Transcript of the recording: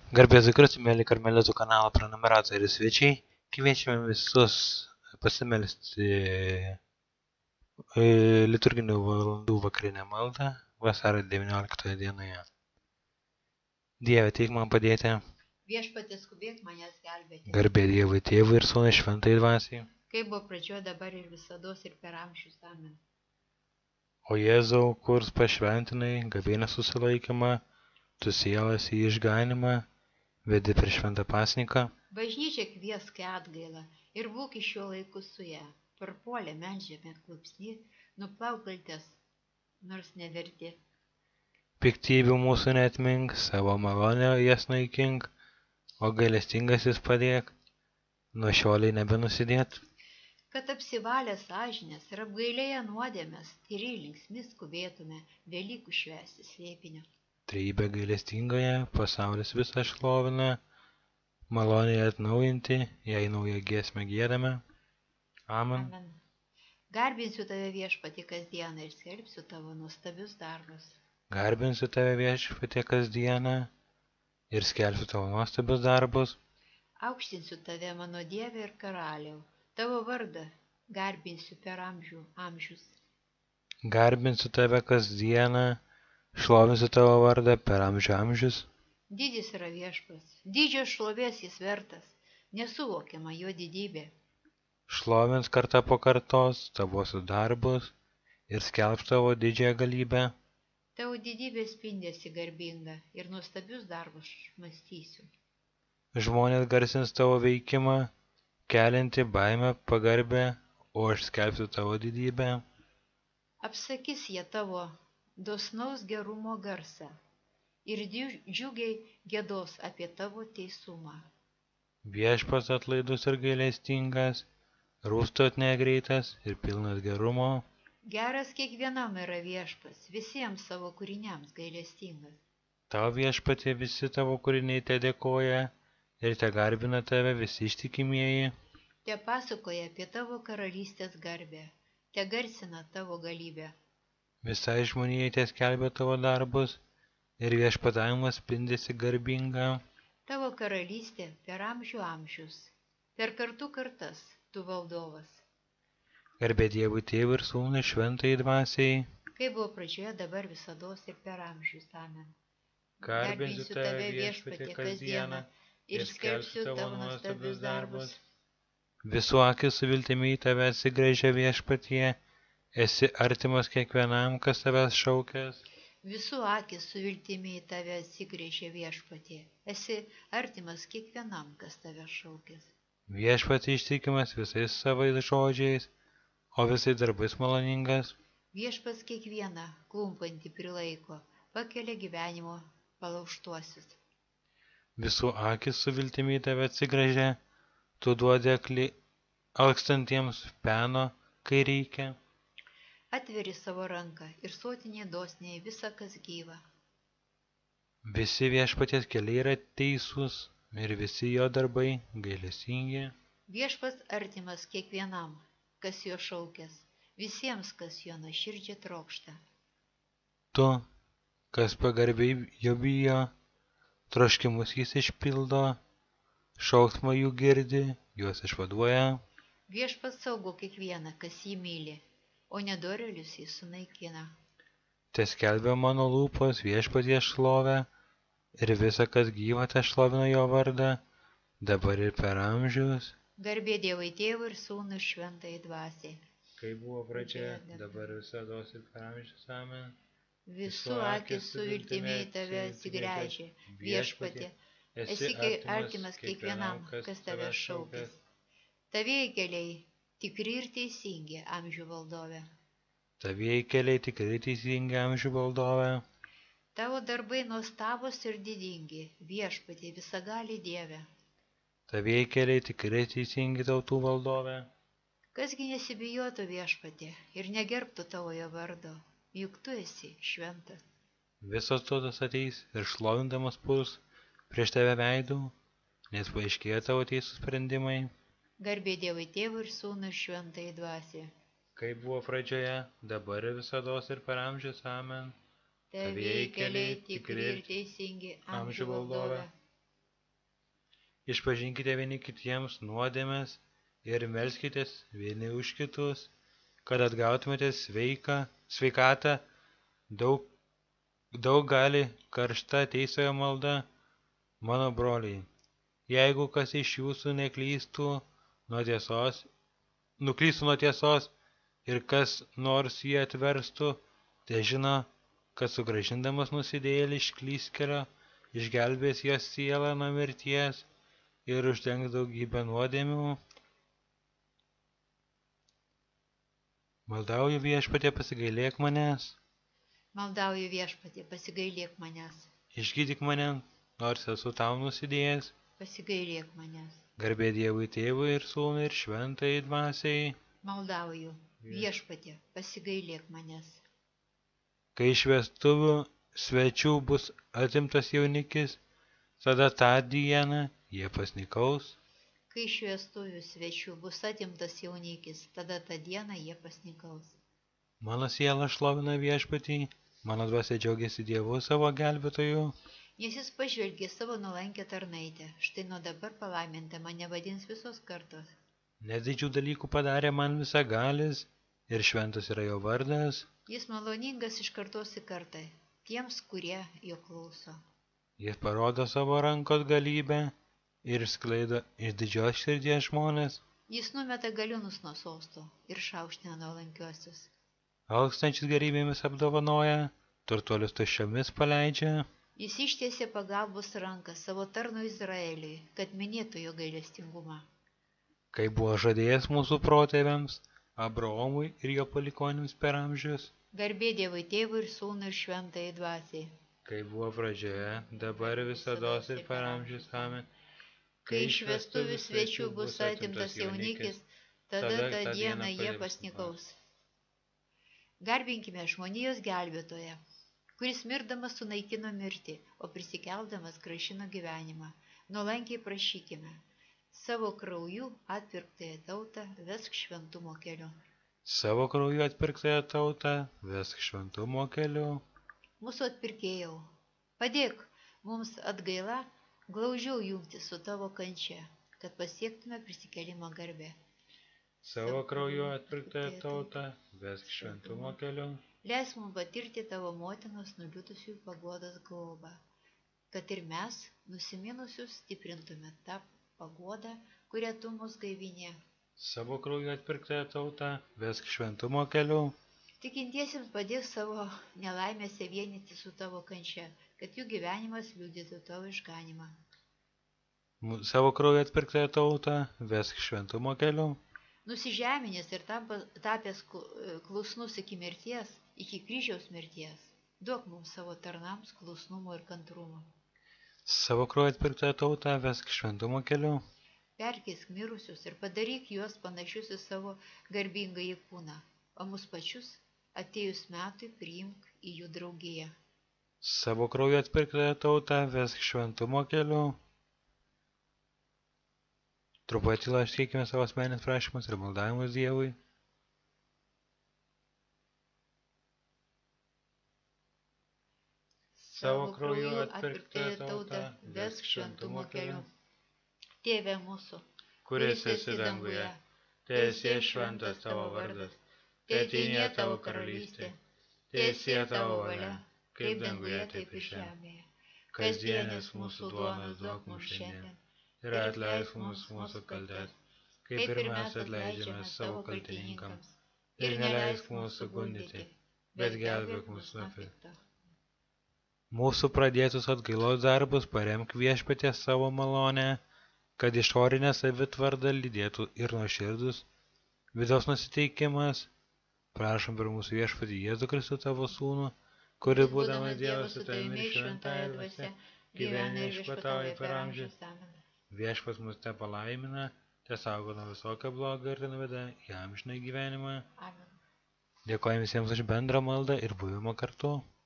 Garbės Kristų, mėly Karmelitų kanalo prenumeratoriai ir svečiai, kviečiame visus pasimelsti liturginių valandų vakarinę maldą vasario 19 dienoje. Dieve, teik man padėti. Viešpatie, skubėk manęs gelbėti. Garbė Dievui Tėvui ir Sūnui Šventai Dvasiai. Kaip buvo pradžioje, dabar ir visados ir per amžius. Amen. O Jėzau, kurs pašventinai gavėnios susilaikymą, tu sielas į išganimą, vedi per šventą pasninką. Bažnyčia kviesk į atgailą ir būk iš šio laiku su ją. Parpuolė medžiame klupsnį, nuplauk kaltes, nors neverti. Piktybių mūsų neatmink, savo malonę jas naikink, o gailestingasis padėk, nuo šioliai nebenusidėt. Kad apsivalę sąžinės ir apgailėję nuodėmės, tyri linksmi skubėtume Velykų švęsti slėpinio. Trejybė gailestingoje, pasaulis visą šlovina, malonėje atnaujinti, jei naują giesmę giedame. Amen. Amen. Garbinsiu tave viešpatie kasdieną ir skelbsiu tavo nuostabius darbus. Garbinsiu tave viešpatie kasdieną ir skelbsiu tavo nuostabius darbus. Aukštinsiu tave, mano Dieve ir karaliau, tavo vardą garbinsiu per amžius. Garbinsiu tave kasdieną, šlovinsiu tavo vardą per amžius. Didis yra viešpats, didžios šlovės jis vertas, nesuvokiama jo didybė. Šlovins kartą po kartos tavosius darbus ir skelbs tavo didžiąją galybę. Tavo didybė spindėsi garbinga ir nuostabius darbus mąstysiu. Žmonės garsins tavo veikimą, kelinti baimę pagarbę, o aš skelbsiu tavo didybę. Apsakys jie tavo dosnaus gerumo garsą ir džiugiai gėdos apie tavo teisumą. Viešpats atlaidus ir gailestingas, rūstot negreitas ir pilnas gerumo. Geras kiekvienam yra viešpats, visiems savo kūriniams gailestingas. Tau viešpatie visi tavo kūriniai te dėkoja ir te garbina tave visi ištikimieji. Te pasakoja apie tavo karalystės garbę, te garsina tavo galybę. Visai žmonijai te skelbia tavo darbus ir viešpatavimas spindėsi garbinga. Tavo karalystė per amžius, per kartų kartas tu valdovas. Garbė Dievui Tėvui ir Sūnui Šventai Dvasiai. Kaip buvo pradžioje, dabar visados ir per amžius. Amen. Garbinsiu tave viešpatie kasdieną ir skelbsiu tavo nuostabius darbus. Visų akis su viltimi į tave atsigręžia viešpatie, esi artimas kiekvienam, kas tavęs šaukęs. Visų akis su viltimi į tave atsigręžia viešpatie, esi artimas kiekvienam, kas tavęs šaukęs. Viešpatie ištikimas visais savais žodžiais, o visais darbais maloningas. Viešpats kiekvieną klumpantį prilaiko, pakelia gyvenimo palaužtuosius. Visų akis su viltimi į tave atsigręžia, tu duodi alkstantiems peno, kai reikia. Atveri savo ranką ir sotiniai dosniai visa, kas gyva. Visi viešpaties keliai yra teisūs ir visi jo darbai gailestingi. Viešpats artimas kiekvienam, kas jo šaukęs, visiems, kas jo nuoširdžiai trokšta. Tu, kas pagarbiai jo bijo, troškimus jis išpildo, šauksmą jų girdi, juos išvaduoja. Viešpats saugo kiekvieną, kas jį myli, o nedorėlius jis sunaikina. Te skelbia mano lūpos viešpaties šlovę ir visa, kas gyva, te šlovina jo vardą, dabar ir per amžius. Garbė Dievui Tėvui ir Sūnui Šventai Dvasiai. Kaip buvo pradžioje, dabar visados ir per amžius. Amen. Visų akis su viltimi į tave atsigręžia, viešpatie, esi artimas kiekvienam, kas tave šaukęs. Tavieji keliai tikri ir teisingi, amžių valdove. Tavieji keliai tikri teisingi, amžių valdove. Tavo darbai nuostabus ir didingi, viešpatie visagali Dieve. Tavieji keliai tikri teisingi, tautų valdove. Kasgi nesibijotų viešpatie ir negerbtų tavojo vardo, juk tu esi šventas. Visos tautos ateis ir šlovindamas puls prieš tave veidų, nes paaiškėjo tavo teisūs sprendimai. Garbė Dievui Tėvui ir Sūnui Šventai Dvasiai. Kaip buvo pradžioje, dabar ir visados ir per amžius. Amen. Tavieji keliai tikri ir teisingi, amžių valdove. išpažinkite vieni kitiems nuodėmes ir melskitės vieni už kitus, kad atgautumėte sveikatą. Daug gali karšta teisojo malda, mano broliai. Jeigu kas iš jūsų nuklystų nuo tiesos ir kas nors jį atverstų, tai žino, kad sugrąžindamas nusidėjėlį iš klystkelio, išgelbės jos sielą nuo mirties ir uždengs daugybę nuodėmių. Maldauju Viešpatie, pasigailėk manęs. Maldauju Viešpatie, pasigailėk manęs. Išgydyk mane, nors esu tau nusidėjęs. Pasigailėk manęs. Garbė Dievui Tėvui ir Sūnui ir Šventajai Dvasiai. Maldauju Viešpatie, pasigailėk manęs. Kai iš vestuvių svečių bus atimtas jaunikis, tada tą dieną jie pasnikaus. Kai iš vestuvių svečių bus atimtas jaunikis, tada tą dieną jie pasnikaus. Mano siela šlovina Viešpatį, mano dvasia džiaugiasi Dievu savo gelbėtoju. Nes jis pažvelgė savo nuolankę tarnaitę, štai nuo dabar palaiminta mane vadins visos kartos. Nes didžių dalykų padarė man visagalis ir šventas yra jo vardas. Jis maloningas iš kartos į kartą tiems, kurie jo klauso. Jis parodo savo rankos galybę ir sklaido iš didžios širdies žmonės. Jis numeta galiūnus nuo sosto ir šaukština nuolankiuosius. Alkstančius gerybėmis apdovanoja, turtuolius tuščiomis paleidžia. Jis ištiesė pagalbos ranką savo tarnui Izraeliui, kad minėtų jo gailestingumą. Kai buvo žadėjęs mūsų protėviams, Abraomui ir jo palikuonims per amžius. Garbė Dievui Tėvui ir Sūnui ir Šventajai Dvasiai. Kai buvo pradžioje, dabar visados ir per amžius. Amen. Kai iš vestuvių svečių bus atimtas jaunikis, tada tą dieną jie pasnikaus. Garbinkime žmonijos gelbėtoją, kuris mirdamas sunaikino mirtį, o prisikeldamas grąžino gyvenimą. Nuolankiai prašykime. Savo krauju atpirktąją tautą vesk šventumo keliu. Savo krauju atpirktąją tautą vesk šventumo keliu. Mūsų atpirkėjau, padėk mums atgaila glaudžiau jungti su tavo kančia, kad pasiektume prisikėlimo garbę. Savo krauju atpirktąją tautą vesk šventumo keliu. Leisk mums patirti tavo motinos nuliūdusių paguodos globą, kad ir mes, nusiminusius, stiprintume tą paguodą, kurią tu mus gaivinė. Savo krauju atpirktąją tautą vesk šventumo keliu. Tikintiesiems padėk savo nelaimėse vienyti su tavo kančia, kad jų gyvenimas liudytų tavo išganimą. Savo krauju atpirktąją tautą vesk šventumo keliu. Nusižeminęs ir tapęs klusnus iki mirties, iki kryžiaus mirties, duok mums savo tarnams klusnumo ir kantrumo. Savo krauju atpirktąją tautą vesk šventumo keliu. Perkeisk mirusius ir padaryk juos panašius į savo garbingąjį kūną, o mus pačius atėjus metui priimk į jų draugiją. Savo krauju atpirktąją tautą vesk šventumo keliu. Trumpai tyla išskirkime savo asmeninius prašymus ir maldavimus Dievui. Savo krauju atpirktąją tautą vesk šventumo keliu. Tėve mūsų, kuris esi danguje, teesie šventas tavo vardas, teateinie tavo karalystė, teesie tavo valia, kaip danguje, taip ir žemėje. Kasdienės mūsų duonos duok mums šiandien ir atleisk mums mūsų kaltes, kaip ir mes atleidžiame savo kaltininkams. Ir neleisk mūsų gundyti, bet gelbėk mus nuo pikto. Mūsų pradėtus atgailos darbus paremk Viešpatie savo malonę, kad išorinė savitvarda lydėtų ir nuoširdus vidaus nusiteikimas. Prašom per mūsų Viešpatį Jėzų Kristų tavo sūnų, kuris būdamas Dievas su tavimi ir šventąja dvasia, gyvena ir viešpatauja per amžius. Viešpats mus te palaimina, te saugo nuo visokio blogo ir nuveda į amžiną gyvenimą. Amen. Dėkojame visiems už bendrą maldą ir buvimą kartu.